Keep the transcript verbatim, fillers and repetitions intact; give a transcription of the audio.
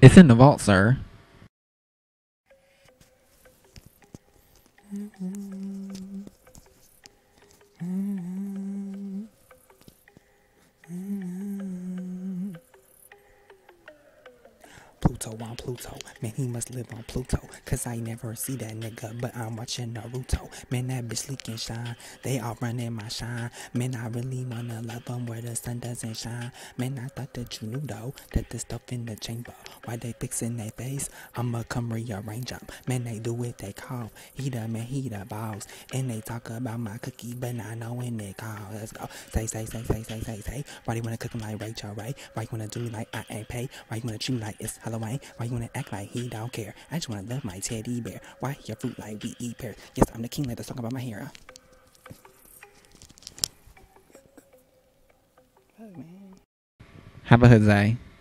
It's in the vault, sir. Pluto on Pluto, man, he must live on Pluto. Cause I never see that nigga, but I'm watching Naruto. Man, that bitch leak and shine, they all running my shine. Man, I really wanna love them where the sun doesn't shine. Man, I thought that you knew though, that the stuff in the chamber, why they fixing their face, I'ma come rearrange them. Man, they do it, they call, he the man, he the boss. And they talk about my cookie, but not knowing they call. Let's go, say, say, say, say, say, say, say. Why you wanna cook him like Rachel Ray? Why you wanna do me like I ain't pay? Why you wanna treat me like it's Halloween? Why you wanna act like he don't care? I just wanna love my teddy bear. Why your fruit like we eat pear? Yes, I'm the king, let us talk about my hair. Fuck, man. Have a Jose.